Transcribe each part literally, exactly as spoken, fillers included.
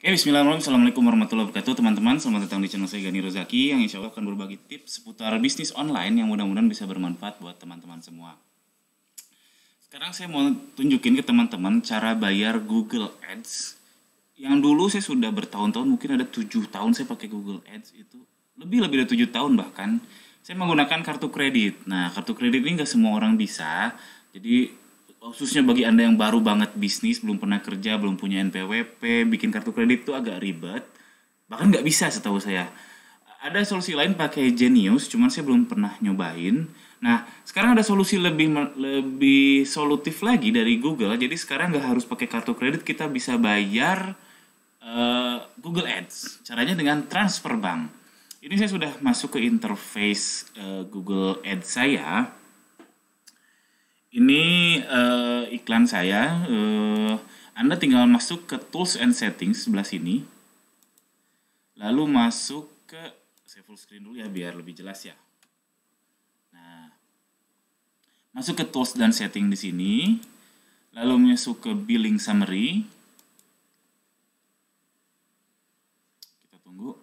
Oke, bismillahirrahmanirrahim. Assalamualaikum warahmatullahi wabarakatuh, teman-teman. Selamat datang di channel saya Gani Rozaki yang insya Allah akan berbagi tips seputar bisnis online yang mudah-mudahan bisa bermanfaat buat teman-teman semua. Sekarang saya mau tunjukin ke teman-teman cara bayar Google Ads. Yang dulu saya sudah bertahun-tahun, mungkin ada tujuh tahun saya pakai Google Ads itu. Lebih-lebih dari tujuh tahun bahkan. Saya menggunakan kartu kredit. Nah, kartu kredit ini nggak semua orang bisa. Jadi khususnya bagi Anda yang baru banget bisnis, belum pernah kerja, belum punya N P W P, bikin kartu kredit itu agak ribet. Bahkan nggak bisa setahu saya. Ada solusi lain pakai Genius, cuman saya belum pernah nyobain. Nah, sekarang ada solusi lebih lebih solutif lagi dari Google. Jadi sekarang nggak harus pakai kartu kredit, kita bisa bayar uh, Google Ads. Caranya dengan transfer bank. Ini saya sudah masuk ke interface uh, Google Ads saya. Ini uh, iklan saya. Uh, Anda tinggal masuk ke Tools and Settings sebelah sini. Lalu masuk ke, saya full screen dulu ya biar lebih jelas ya. Nah, masuk ke Tools dan Setting di sini. Lalu masuk ke Billing Summary. Kita tunggu.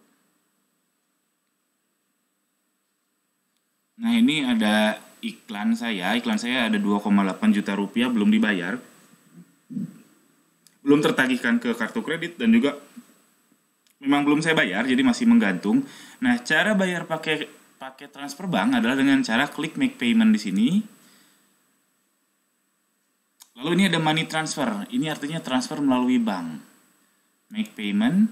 Nah, ini ada iklan saya, iklan saya ada dua koma delapan juta rupiah belum dibayar, belum tertagihkan ke kartu kredit dan juga memang belum saya bayar, jadi masih menggantung. Nah, cara bayar pakai pakai transfer bank adalah dengan cara klik make payment di sini. Lalu ini ada money transfer, ini artinya transfer melalui bank. Make payment.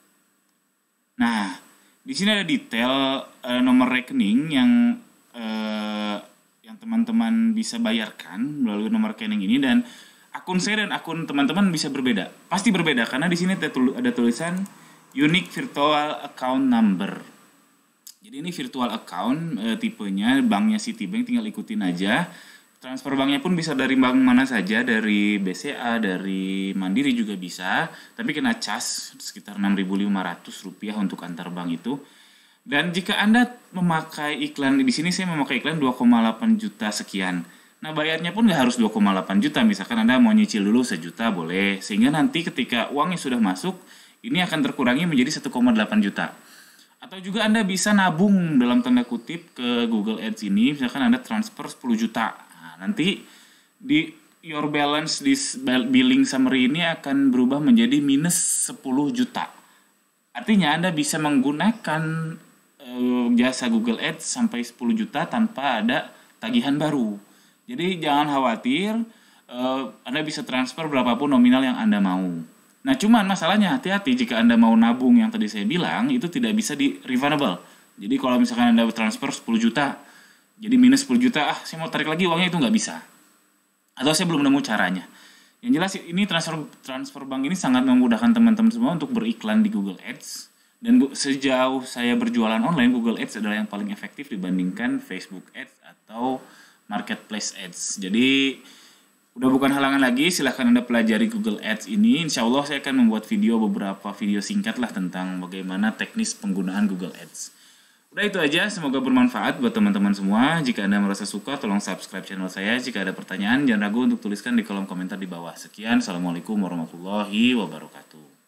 Nah, di sini ada detail uh, nomor rekening yang uh, yang teman-teman bisa bayarkan melalui nomor rekening ini, dan akun saya dan akun teman-teman bisa berbeda. Pasti berbeda karena di sini ada tulisan unique virtual account number. Jadi ini virtual account e, tipenya banknya Citibank, tinggal ikutin aja. Transfer banknya pun bisa dari bank mana saja, dari B C A, dari Mandiri juga bisa, tapi kena cas sekitar enam ribu lima ratus rupiah untuk antar bank itu. Dan jika Anda memakai iklan, di sini saya memakai iklan dua koma delapan juta sekian. Nah, bayarnya pun nggak harus dua koma delapan juta. Misalkan Anda mau nyicil dulu sejuta boleh. Sehingga nanti ketika uangnya sudah masuk, ini akan terkurangi menjadi satu koma delapan juta. Atau juga Anda bisa nabung dalam tanda kutip ke Google Ads ini. Misalkan Anda transfer sepuluh juta. Nah, nanti di your balance di billing summary ini akan berubah menjadi minus sepuluh juta. Artinya Anda bisa menggunakan jasa Google Ads sampai sepuluh juta tanpa ada tagihan baru. Jadi jangan khawatir, Anda bisa transfer berapapun nominal yang Anda mau. Nah, cuman masalahnya hati-hati jika Anda mau nabung yang tadi saya bilang, itu tidak bisa di refundable. Jadi kalau misalkan Anda transfer sepuluh juta, jadi minus sepuluh juta, ah saya mau tarik lagi uangnya, itu nggak bisa. Atau saya belum nemu caranya. Yang jelas ini transfer transfer bank ini sangat memudahkan teman-teman semua untuk beriklan di Google Ads. Dan sejauh saya berjualan online, Google Ads adalah yang paling efektif dibandingkan Facebook Ads atau Marketplace Ads. Jadi, udah bukan halangan lagi, silahkan Anda pelajari Google Ads ini. Insya Allah saya akan membuat video, beberapa video singkat lah tentang bagaimana teknis penggunaan Google Ads. Udah itu aja, semoga bermanfaat buat teman-teman semua. Jika Anda merasa suka, tolong subscribe channel saya. Jika ada pertanyaan, jangan ragu untuk tuliskan di kolom komentar di bawah. Sekian, Assalamualaikum warahmatullahi wabarakatuh.